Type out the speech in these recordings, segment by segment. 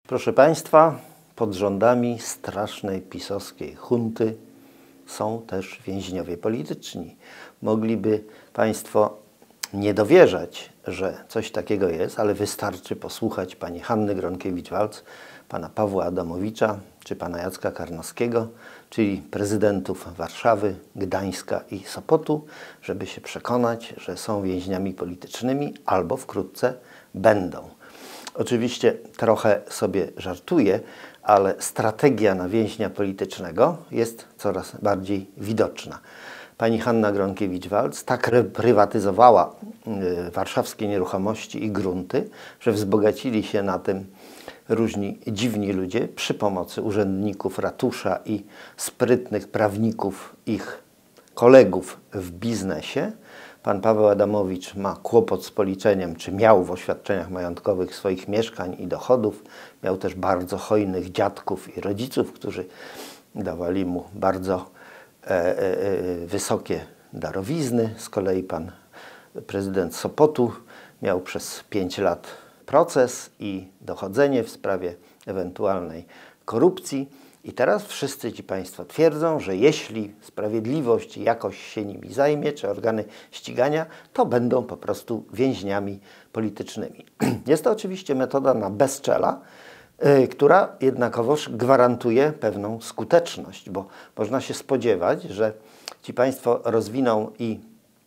Proszę Państwa, pod rządami strasznej pisowskiej junty są też więźniowie polityczni. Mogliby Państwo nie dowierzać, że coś takiego jest, ale wystarczy posłuchać pani Hanny Gronkiewicz-Waltz, pana Pawła Adamowicza czy pana Jacka Karnowskiego, czyli prezydentów Warszawy, Gdańska i Sopotu, żeby się przekonać, że są więźniami politycznymi albo wkrótce będą. Oczywiście trochę sobie żartuję, ale strategia na więźnia politycznego jest coraz bardziej widoczna. Pani Hanna Gronkiewicz-Waltz tak reprywatyzowała warszawskie nieruchomości i grunty, że wzbogacili się na tym różni dziwni ludzie przy pomocy urzędników ratusza i sprytnych prawników, ich kolegów w biznesie. Pan Paweł Adamowicz ma kłopot z policzeniem, czy miał w oświadczeniach majątkowych swoich mieszkań i dochodów. Miał też bardzo hojnych dziadków i rodziców, którzy dawali mu bardzo wysokie darowizny. Z kolei pan prezydent Sopotu miał przez 5 lat proces i dochodzenie w sprawie ewentualnej korupcji. I teraz wszyscy ci Państwo twierdzą, że jeśli sprawiedliwość jakoś się nimi zajmie, czy organy ścigania, to będą po prostu więźniami politycznymi. Jest to oczywiście metoda na bezczela, która jednakowoż gwarantuje pewną skuteczność, bo można się spodziewać, że ci Państwo rozwiną i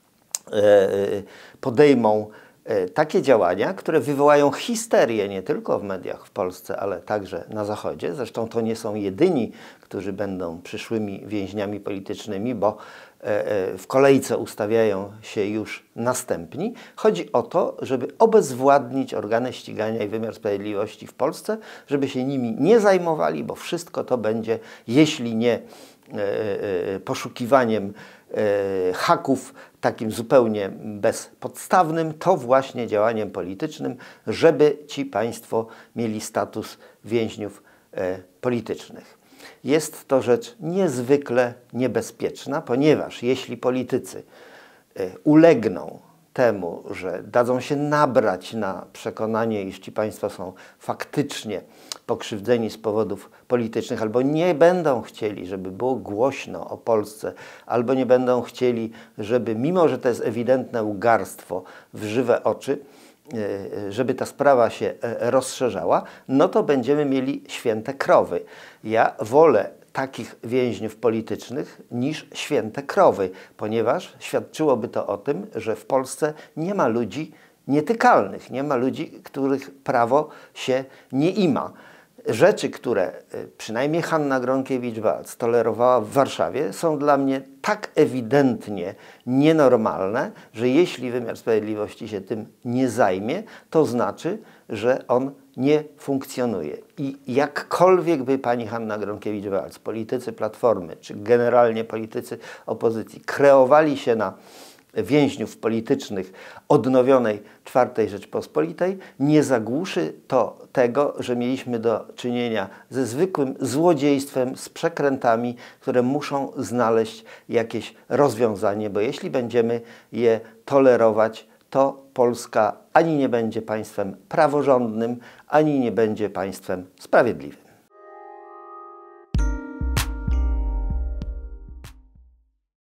podejmą takie działania, które wywołają histerię nie tylko w mediach w Polsce, ale także na Zachodzie. Zresztą to nie są jedyni, którzy będą przyszłymi więźniami politycznymi, bo w kolejce ustawiają się już następni. Chodzi o to, żeby obezwładnić organy ścigania i wymiar sprawiedliwości w Polsce, żeby się nimi nie zajmowali, bo wszystko to będzie, jeśli nie poszukiwaniem haków takim zupełnie bezpodstawnym, to właśnie działaniem politycznym, żeby ci Państwo mieli status więźniów politycznych. Jest to rzecz niezwykle niebezpieczna, ponieważ jeśli politycy ulegną temu, że dadzą się nabrać na przekonanie, iż ci Państwo są faktycznie pokrzywdzeni z powodów politycznych, albo nie będą chcieli, żeby było głośno o Polsce, albo nie będą chcieli, żeby, mimo że to jest ewidentne ugarstwo w żywe oczy, żeby ta sprawa się rozszerzała, no to będziemy mieli święte krowy. Ja wolę takich więźniów politycznych niż święte krowy, ponieważ świadczyłoby to o tym, że w Polsce nie ma ludzi nietykalnych, nie ma ludzi, których prawo się nie ima. Rzeczy, które przynajmniej Hanna Gronkiewicz-Waltz tolerowała w Warszawie, są dla mnie tak ewidentnie nienormalne, że jeśli wymiar sprawiedliwości się tym nie zajmie, to znaczy, że on nie funkcjonuje. I jakkolwiek by pani Hanna Gronkiewicz-Waltz, politycy Platformy, czy generalnie politycy opozycji kreowali się na więźniów politycznych odnowionej IV Rzeczpospolitej, nie zagłuszy to tego, że mieliśmy do czynienia ze zwykłym złodziejstwem, z przekrętami, które muszą znaleźć jakieś rozwiązanie, bo jeśli będziemy je tolerować, to Polska ani nie będzie państwem praworządnym, ani nie będzie państwem sprawiedliwym.